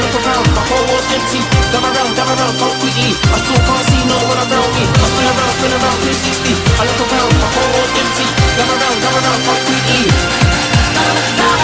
look around, my whole world's empty. Gather round, go quickly. I still can't see no one around me. I spin around 360. I look around, my whole world's empty. Gather round, go quickly.